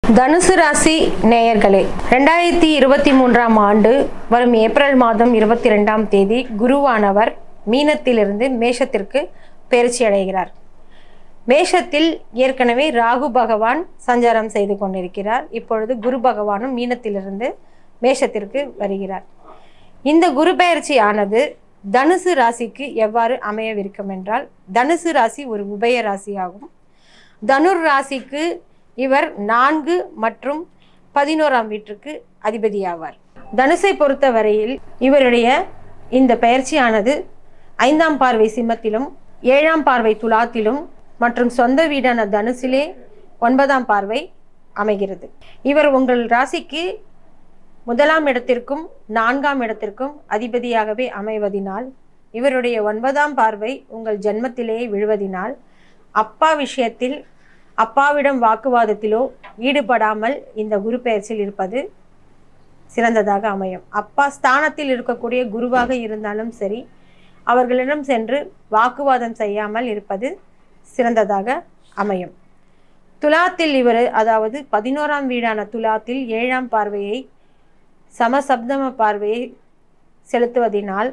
தனுசு ராசி நேயர்களே, 2023ஆம் ஆண்டு வரும் ஏப்ரல் மாதம் 22ஆம் தேதி குருவானவர் மீனத்திலிருந்து மேஷத்திற்கு பெயர்ச்சி அடைகிறார். மேஷத்தில் ஏற்கனவே ராகு பகவான் சஞ்சாரம் செய்து கொண்டிருக்கிறார். இப்பொழுது குரு பகவானும் மீனத்திலிருந்து மேஷத்திற்கு வருகிறார். இந்த குரு பெயர்ச்சி ஆனது தனுசு ராசிக்கு எவ்வாறு அமையவிருக்கும் என்றால், தனுசு ராசி ஒரு உபய ராசி ஆகும். தனுர் ராசிக்கு இவர் 4 மற்றும் 11ஆம் வீட்டிற்கு அதிபதியாவார். தனுசை பொறுத்த வரையில் இவருடைய இந்த பெயர்ச்சியானது 5ஆம் பார்வை சிம்மத்திலும் 7ஆம் பார்வை துலாத்திலும் மற்றும் சொந்த வீடான தனுசிலே 9ஆம் பார்வை அமைகிறது. இவர் உங்கள் ராசிக்கு 1ஆம் இடத்திற்கும் 4ஆம் இடத்திற்கும் அதிபதியாகவே அமைவதினால், இவருடைய 9ஆம் பார்வை உங்கள் ஜென்மத்திலேயே விழுவதினால், அப்பா விஷயத்தில் அப்பாவிடம் வாக்குவாதத்திலோ ஈடுபடாமல் இந்த குரு பெயர்ச்சியில் இருப்பது சிறந்ததாக அமையும். அப்பா ஸ்தானத்தில் இருக்கக்கூடிய குருவாக இருந்தாலும் சரி, அவர்களிடம் சென்று வாக்குவாதம் செய்யாமல் இருப்பது சிறந்ததாக அமையும். துலாத்தில் இவர், அதாவது 11ஆம் வீடான துலாத்தில் 7ஆம் பார்வையை சமசப்தம பார்வையை செலுத்துவதினால்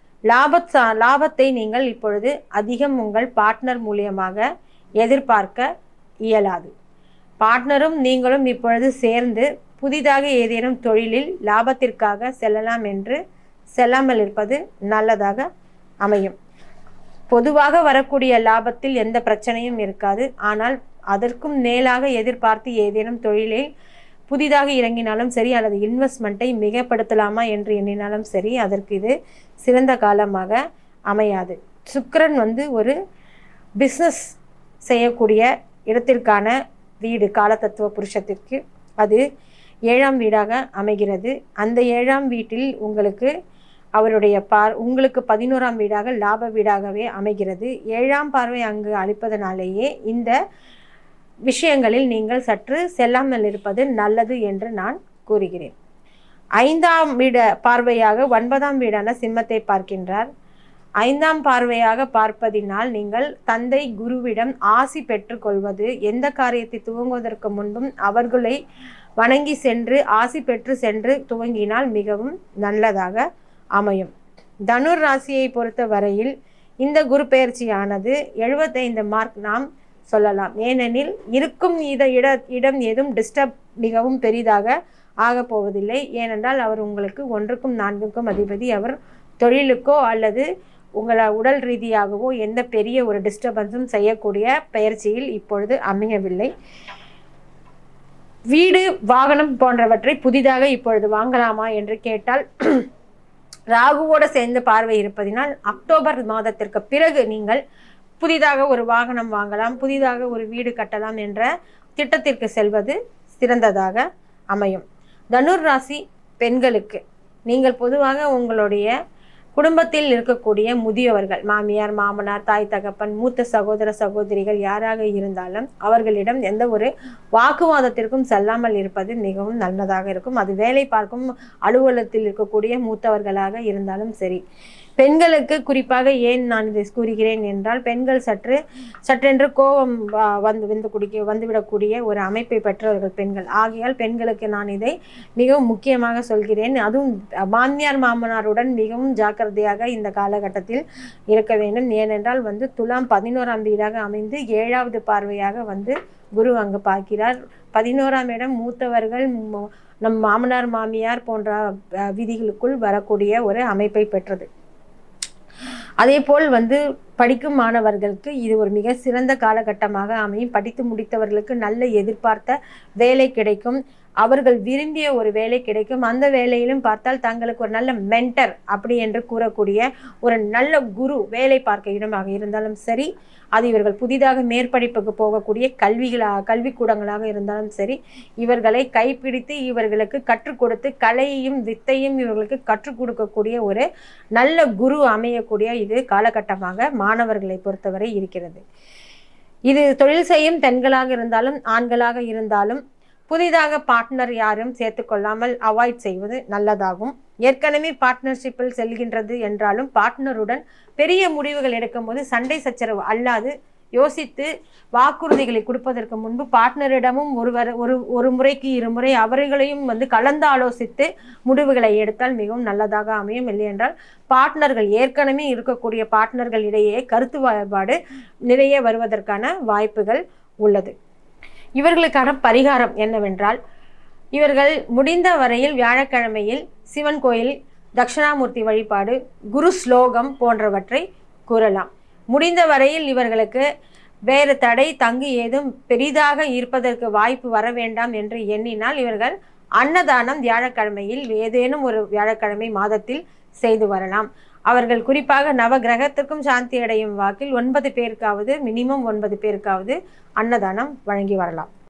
லாபத்தை நீங்கள் இப்பொழுது அதிகம் உங்கள் பார்ட்னர் மூலியமாக எதிர்பார்க்க இயலாது. பார்ட்னரும் நீங்களும் இப்பொழுது சேர்ந்து புதிதாக ஏதேனும் தொழிலில் லாபத்திற்காக செல்லலாம் என்று செல்லாமல் இருப்பது நல்லதாக அமையும். பொதுவாக வரக்கூடிய லாபத்தில் எந்த பிரச்சனையும் இருக்காது. ஆனால் அதற்கும் மேலாக எதிர்பார்த்து ஏதேனும் தொழிலில் புதிதாக இறங்கினாலும் சரி, அல்லது இன்வெஸ்ட்மெண்ட்டை மிகப்படுத்தலாமா என்று எண்ணினாலும் சரி, அதற்கு இது சிறந்த காலமாக அமையாது. சுக்கிரன் ஒரு பிஸ்னஸ் செய்யக்கூடிய இடத்திற்கான வீடு காலதத்துவ புருஷத்திற்கு அது 7ஆம் வீடாக அமைகிறது. அந்த 7ஆம் வீட்டில் உங்களுக்கு உங்களுக்கு 11ஆம் வீடாக லாப வீடாகவே அமைகிறது. 7ஆம் பார்வை அங்கு அளிப்பதனாலேயே இந்த விஷயங்களில் நீங்கள் சற்று செல்லாமல் இருப்பது நல்லது என்று நான் கூறுகிறேன். 5ஆம் வீட பார்வையாக 9ஆம் வீடான சிம்மத்தை பார்க்கின்றார். 5ஆம் பார்வையாக பார்ப்பதினால் நீங்கள் தந்தை குருவிடம் ஆசி பெற்றுக்கொள்வது, எந்த காரியத்தை துவங்குவதற்கு முன்பும் அவர்களை வணங்கி சென்று ஆசி பெற்று சென்று துவங்கினால் மிகவும் நல்லதாக அமையும். தனுர் ராசியை பொறுத்த வரையில் இந்த குரு பெயர்ச்சியானது 75 மார்க் நாம் சொல்லலாம். ஏனெனில் இருக்கும் இடம் ஏதும் டிஸ்டர்ப் மிகவும் பெரிதாக ஆகப் போவதில்லை. ஏனென்றால் அவர் உங்களுக்கு 1க்கும் 4க்கும் அதிபதி. அவர் தொழிலுக்கோ அல்லது உங்களை உடல் ரீதியாகவோ எந்த பெரிய ஒரு டிஸ்டர்பன்ஸும் செய்யக்கூடிய பெயர்ச்சியில் இப்பொழுது அமையவில்லை. வீடு வாகனம் போன்றவற்றை புதிதாக இப்பொழுது வாங்கலாமா என்று கேட்டால், ராகுவோடு சேர்ந்து பார்வை இருப்பதினால் அக்டோபர் மாதத்திற்கு பிறகு நீங்கள் புதிதாக ஒரு வாகனம் வாங்கலாம், புதிதாக ஒரு வீடு கட்டலாம் என்ற திட்டத்திற்கு செல்வது சிறந்ததாக அமையும். தனுர் ராசி பெண்களுக்கு நீங்கள் பொதுவாக உங்களுடைய குடும்பத்தில் இருக்கக்கூடிய முதியவர்கள், மாமியார், மாமனார், தாய் தகப்பன், மூத்த சகோதர சகோதரிகள் யாராக இருந்தாலும் அவர்களிடம் எந்த ஒரு வாக்குவாதத்திற்கும் செல்லாமல் இருப்பது மிகவும் நல்லதாக இருக்கும். அது வேலை பார்க்கும் அலுவலகத்தில் இருக்கக்கூடிய மூத்தவர்களாக இருந்தாலும் சரி. பெண்களுக்கு குறிப்பாக ஏன் நான் இதை கூறுகிறேன் என்றால், பெண்கள் சற்றென்று கோபம் வந்துவிடக்கூடிய ஒரு அமைப்பை பெற்றவர்கள் பெண்கள். ஆகையால் பெண்களுக்கு நான் இதை மிகவும் முக்கியமாக சொல்கிறேன். அதுவும் மாமியார் மாமனாருடன் மிகவும் ஜாக்கிரதையாக இந்த காலகட்டத்தில் இருக்க வேண்டும். ஏனென்றால் துலாம் 11ஆம் வீடாக அமைந்து 7ஆவது பார்வையாக குரு அங்கு பார்க்கிறார். 11ஆம் இடம் மூத்தவர்கள், நம் மாமனார் மாமியார் போன்ற விதிகளுக்குள் வரக்கூடிய ஒரு அமைப்பை பெற்றது. அதே போல் படிக்கும் மாணவர்களுக்கு இது ஒரு மிக சிறந்த காலகட்டமாக அமையும். படித்து முடித்தவர்களுக்கு நல்ல எதிர்பார்த்த வேலை கிடைக்கும். அவர்கள் விரும்பிய ஒரு வேலை கிடைக்கும். அந்த வேலையிலும் பார்த்தால் தங்களுக்கு ஒரு நல்ல மென்டர் அப்படி என்று கூறக்கூடிய ஒரு நல்ல குரு வேலை பார்க்க இடமாக இருந்தாலும் சரி, அது இவர்கள் புதிதாக மேற்படிப்புக்கு போகக்கூடிய கல்விக்கூடங்களாக இருந்தாலும் சரி, இவர்களை கைப்பிடித்து இவர்களுக்கு கற்றுக் கொடுத்து கலையையும் வித்தையும் இவர்களுக்கு கற்றுக் கொடுக்கக்கூடிய ஒரு நல்ல குரு அமையக்கூடிய இது காலகட்டமாக மாணவர்களை பொறுத்தவரை இருக்கிறது. இது தொழில் செய்யும் பெண்களாக இருந்தாலும் ஆண்களாக இருந்தாலும் புதிதாக பார்ட்னர் யாரும் சேர்த்துக்கொள்ளாமல் அவாய்ட் செய்வது நல்லதாகும். ஏற்கனவே பார்ட்னர்ஷிப்பில் செல்கின்றது என்றாலும் பார்ட்னருடன் பெரிய முடிவுகள் எடுக்கும் போது சண்டை சச்சரவு அல்லாது யோசித்து வாக்குறுதிகளை கொடுப்பதற்கு முன்பு பார்ட்னரிடமும் ஒரு முறைக்கு 2 முறை அவர்களையும் கலந்து ஆலோசித்து முடிவுகளை எடுத்தால் மிகவும் நல்லதாக அமையும். இல்லை என்றால் பார்ட்னர்கள் ஏற்கனவே இருக்கக்கூடிய பார்ட்னர்கள் இடையே கருத்து வேறுபாடு நிறைய வருவதற்கான வாய்ப்புகள் உள்ளது. இவர்களுக்கான பரிகாரம் என்னவென்றால், இவர்கள் முடிந்த வரையில் வியாழக்கிழமையில் சிவன் கோயில் தட்சிணாமூர்த்தி வழிபாடு, குரு ஸ்லோகம் போன்றவற்றை கூறலாம். முடிந்த வரையில் இவர்களுக்கு வேறு தடை தங்கு ஏதும் பெரிதாக இருப்பதற்கு வாய்ப்பு வர வேண்டாம் என்று எண்ணினால் இவர்கள் அன்னதானம் வியாழக்கிழமையில் ஏதேனும் ஒரு வியாழக்கிழமை மாதத்தில் செய்து வரலாம். அவர்கள் குறிப்பாக நவ கிரகத்திற்கும் சாந்தி அடையும் வாக்கில் 9 பேருக்காவது மினிமம் 9 பேருக்காவது அன்னதானம் வழங்கி வரலாம்.